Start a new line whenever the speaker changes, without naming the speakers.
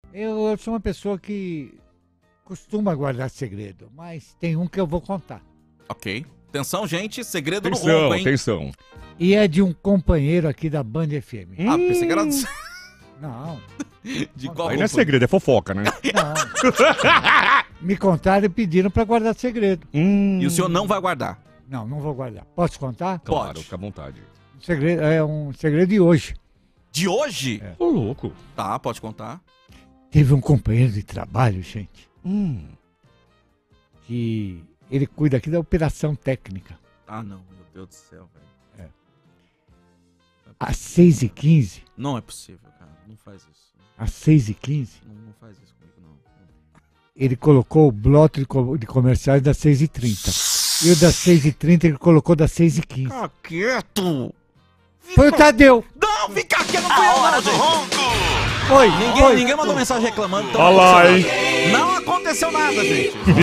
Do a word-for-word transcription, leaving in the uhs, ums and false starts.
Eu, eu sou uma pessoa que costuma guardar segredo, mas tem um que eu vou contar.
Ok. Atenção, gente, segredo
Atenção,
no ronco, hein?
atenção.
E é de um companheiro aqui da Band F M.
Ah, pensei que era de,
Não,
de qual
Aí não é
roupa?
segredo, é fofoca, né?
não. Me contaram e pediram pra guardar segredo.
Hum.
E o senhor não vai guardar?
Não, não vou guardar. Posso contar?
Claro,
Pode.
fica à vontade.
Um segredo, é um segredo de hoje.
De hoje?
É.
Ô, louco.
Tá, pode contar.
Teve um companheiro de trabalho, gente,
Hum.
que ele cuida aqui da operação técnica.
Ah, não, meu Deus do céu, velho.
Às seis e quinze,
Não é possível, cara. Não faz isso.
às seis e quinze,
Não, não faz isso comigo, não.
ele colocou o bloco de, co- de comerciais das seis e trinta. E o das seis e trinta ele colocou das seis e quinze.
Fica quieto!
Foi o Tadeu!
Não, fica quieto, não fui eu, não, gente.
Foi!
Ninguém,
foi.
ninguém mandou mensagem reclamando. Então
Olha
não
lá,
aconteceu nada. Não aconteceu nada, gente.